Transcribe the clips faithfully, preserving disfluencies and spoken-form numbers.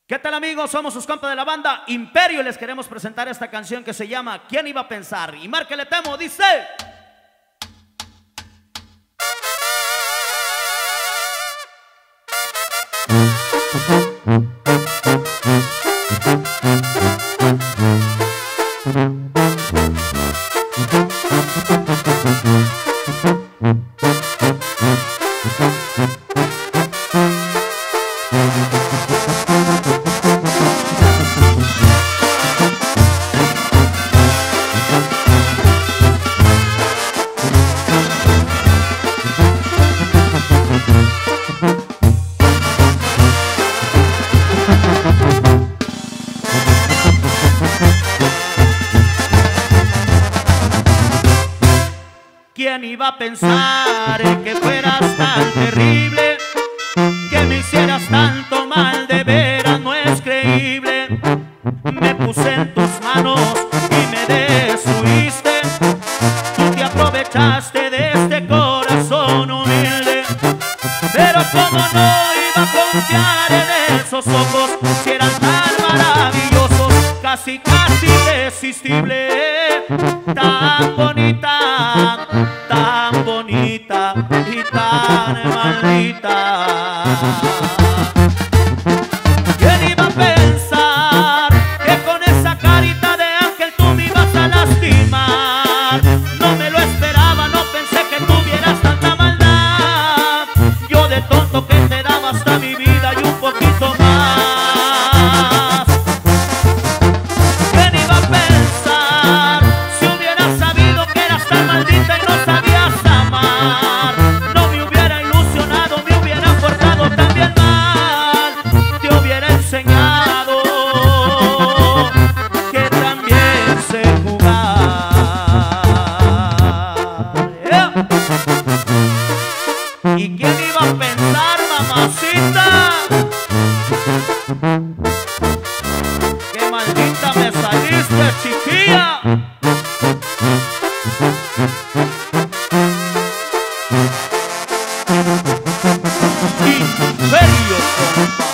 ¿Qué tal, amigos? Somos sus compas de la banda Imperio y les queremos presentar esta canción que se llama ¿Quién iba a pensar? Y márquele temo, dice... ¿Quién iba a pensar que fueras tan terrible? Que me hicieras tanto mal, de veras no es creíble. Me puse en tus manos y me destruiste. Tú te aprovechaste de este corazón humilde. Pero como no iba a confiar en esos ojos, si eran tan maravillosos, casi casi irresistible. Tan bonita, tan bonita y tan maldita. ¿Quién iba a pensar que con esa carita de ángel tú me ibas a lastimar? No me lo esperaba, no pensé que tuvieras tanta maldad. Yo de tonto que te daba hasta mi vida y un poquito más. ¿Quién iba a pensar si hubiera sabido que eras tan maldita y no sabías amar? No me hubiera ilusionado, me hubiera portado también mal. Te hubiera enseñado que también sé jugar. Yeah. ¿Y quién iba a pensar, mamacita? ¡Qué maldita me saliste, chiquilla! Imperio, compa.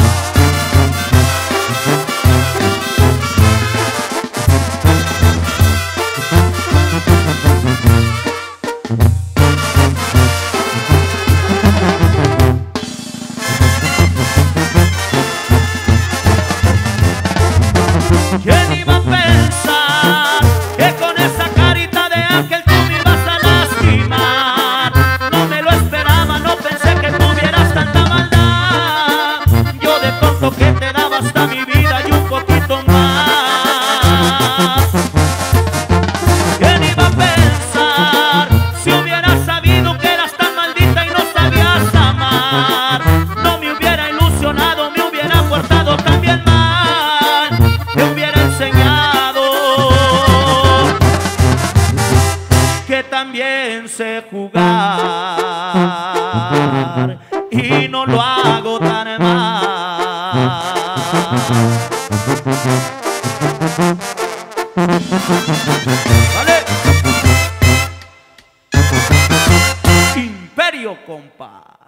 ¿Quién iba a pensar que con esa carita de ángel tú me ibas a lastimar? No me lo esperaba, no pensé que tuvieras tanta maldad. Yo de tonto que te daba hasta mi vida y un poquito más. ¿Quién iba a pensar si hubiera sabido que eras tan maldita y no sabías amar? No me hubiera ilusionado, me hubiera portado también mal. Te hubiera enseñado que también sé jugar y no lo hago tan mal. ¿Vale? Imperio, compa.